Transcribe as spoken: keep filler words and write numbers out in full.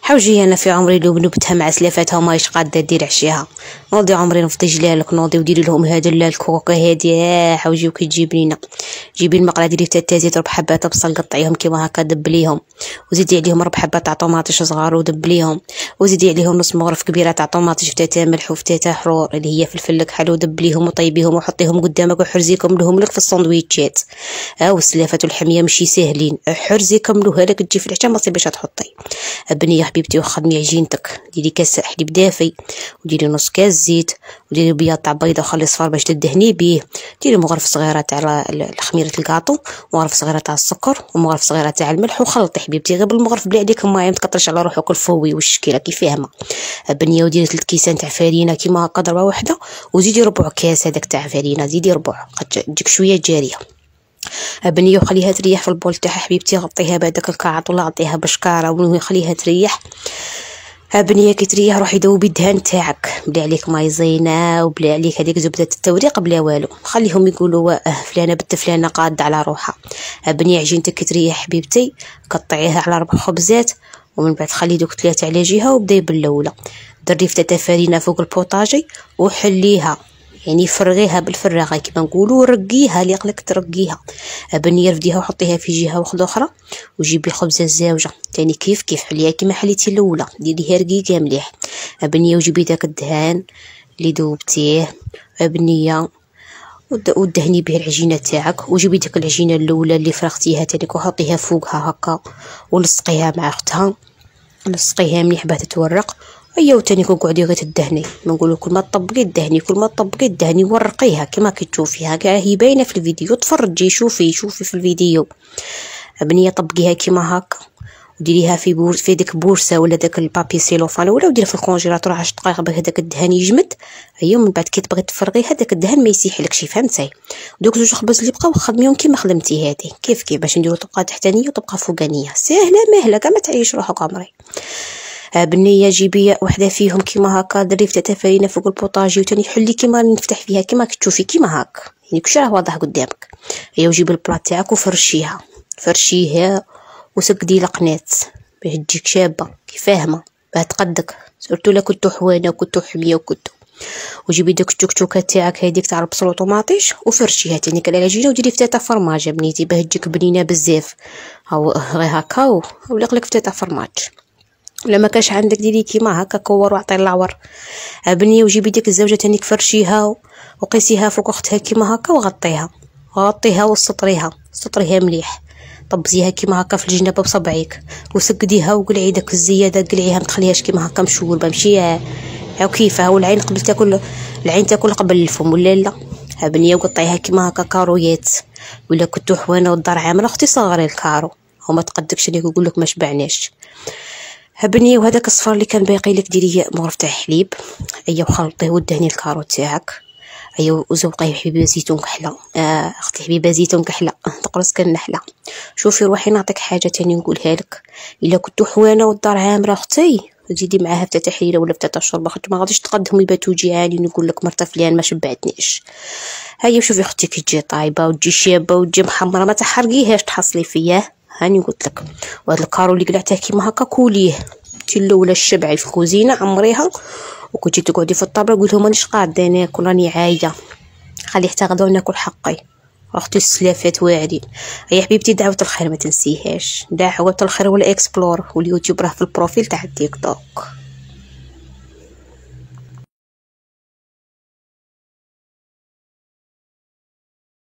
حوجي انا في عمري لو بنبتها مع سلافاتها وما ايش قاده دير عشيها. نوضي عمري نفضي جلالك نوضي وديري لهم هذا الكوكا هادي. اه حوجي وكتجيب لينا جيبي المقله ديري تاتازي ربع حبات بصل قطعيهم كيما هكا دبليهم وزيدي عليهم ربع حبات تاع طوماطيش صغار ودبليهم وزيدي عليهم نص مغرف كبيره تاع طوماطيش فتاتا ملح وفتاتا حرور اللي هي فلفل كحل ودبليهم وطيبيهم وحطيهم قدامك وحرزيكم لهم لك في الساندويتشات. ها آه والسلافات والحميه ماشي ساهلين حرزي كملوها لك تجي في العشاء ما تصيبش تحطي. بني يا حبيبتي وخدمي عجينتك ديري كاس حليب دافي وديري نص كاس زيت وديري بياض تاع بيضه وخلي صفار باش تدهني بيه. ديري مغرف صغيره تاع خميره الكاطو ومغرف صغيره تاع السكر ومغرف صغيره تاع الملح وخلطي حبيبتي غير بالمغرف بلا عليك ما تكطرش على روحك الفوي والشكيله كي فاهمه. بنيه وديري ثلاث كيسان تاع فرينه كيما هكا ضربه واحده وزيدي ربع كاس هذاك تاع فرينه زيدي ربع تجيك شويه جاريه. بنيه وخليها تريح في البول تاعها حبيبتي غطيها بهذاك الكاعط ولا غطيها بشكاره وخليها تريح. بنيه كي تريح روحي ذوبي الدهان تاعك بلا عليك ماي زينه وبلا عليك هذيك زبده التوريق بلا والو خليهم يقولوا اه فلانه بنت فلانه قاده على روحها. بنيه عجينتك كي تريح حبيبتي قطعيها على ربع خبزات ومن بعد خلي دوك ثلاثه على جهه وبداي بالاولى دري فتاة فرينه فوق البوطاجي وحليها يعني فرغيها بالفراغه كيما نقولوا رقيها اللي يقلك ترقيها. بنيه رفديها وحطيها في جهه واحده اخرى وجيبي خبزه الزاوجه تاني كيف كيف حليها كيما حليتي الاولى ديريها رقيقه مليح. بنيه وجيبي داك الدهان اللي ذوبتيه بنيه ودهني به العجينه تاعك وجيبي داك العجينه الاولى اللي فرغتيها تاني وحطيها فوقها هكا ولصقيها مع اختها لصقيها مليح باه تتورق. ايوا تاني كنقعدي غير تدهني ما نقولوا كل ما تطبقي الدهني كل ما تطبقي الدهني ورقيها كما كتشوفيها كاع هي باينه في الفيديو تفرجي شوفي شوفي في الفيديو. بنيه طبقيها كيما هكا وديريها في بور في ديك بورصه ولا داك البابي سيلوفان ولا وديرها في الكونجيلاتور عشر دقائق باش هذاك الدهان يجمد. ايوا من بعد كي تبغي تفرغي هذاك الدهان ما يسيحلكش فهمتي. دوك زوج خبز اللي بقاو خدميهم كيما خدمتي هذه كيف كيف باش نديرو طبقه تحتانيه وطبقه فوقانيه ساهله مهله كاع ما تعيش روحك عمري. بنيه جيبي وحده فيهم كيما هكا دري فتاة فرينه فوق البوطاجي وتاني حلي كيما نفتح فيها كيما كتشوفي كيما هكا يعني كلشي راه واضح قدامك. ايوا جيبي البلاط تاعك وفرشيها فرشيها وسقدي القناه باش تجيك شابه كي فاهمه باه تقدك سورتو لا كنتو حوانه وكنتو حميه وكنتو. وجيبي داك التوكتوكه تاعك هذيك تاع البصل وطوماطيش وفرشيها تاني على العجينه وديري فتاة فرماج بنيتي باه تجيك بنينه بزاف هاو غير هكا ولا قلك فتاة فرماج. ولا ما كاش عندك ديري كيما هكا كور وعطي العور. بنيه وجيبي ديك الزوجه تانيك فرشيها وقيسيها فوق اختها كيما هكا وغطيها غطيها وسطريها سطريها مليح طبزيها كيما هكا في الجناب بصبعيك وسقديها وقلعي داك الزياده قلعيها ما تخليهاش كيما هكا مشوربه ماشي هاو كيفها والعين قبل تاكل العين تاكل قبل الفم ولا لا. بنيه وقطعيها كيما هكا كارويات ولا كنتو حوانه والدار عامله اختي صغري الكارو وما تقدكش اللي يقول لك ما شبعناش. بنيه وهذاك الصفار اللي كان باقي لك ديري مغرف تاع حليب ايوا وخلطيه ودهني الكاروت تاعك ايوا وزوقيه حبيبه زيتون كحله. آه اختي حبيبه زيتون كحله تقرص كالنحله. شوفي روحي نعطيك حاجه تاني نقولها لك الا كنتو حوانه والدار عامره اختي زيدي معاها فتاة حليله ولا فتاة شوربه خاطر ما غاديش تقدهم يباتوا جيعانين نقول لك مرت فلان ما شبعتنيش. هيا شوفي اختي كي تجي طايبه وتجي شابه وتجي محمره ما تحرقيهاش تحصلي فياه هاني قلت لك. وهذا الكارو اللي قلعته كيما هكا كوليه انت الاولى الشبعي في الكوزينه عمريها وكنتي تقعدي في الطابله قلت لهم مانيش قاعده ناكل راني عايده خلي حتى غدا ناكل حقي. اختي السلافات واعرين. يا حبيبتي دعوه الخير ما تنسيهاش دعوه الخير ولا اكسبلور واليوتيوب راه في البروفيل تاع التيك توك.